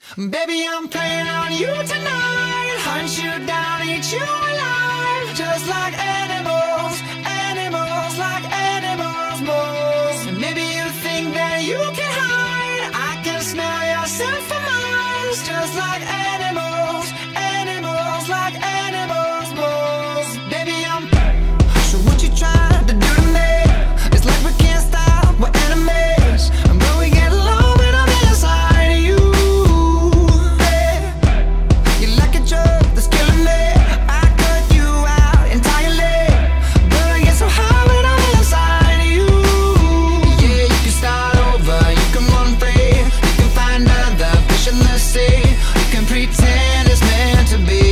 Baby, I'm playing on you tonight. Hunt you down, eat you alive. Just like animals, animals, like animals, moles. Maybe you think that you can hide. I can smell your scent from miles. Just like animals, animals, like animals, moles. Baby, I'm so what you trying to do to me? It's like we can't stop, we're enemies. But we get along when I'm inside of you. You're like a drug that's killing me. I cut you out entirely, but I get so high when I'm inside of you. Yeah, you can start over, you can run free, you can find other fish in the sea. You can pretend it's meant to be.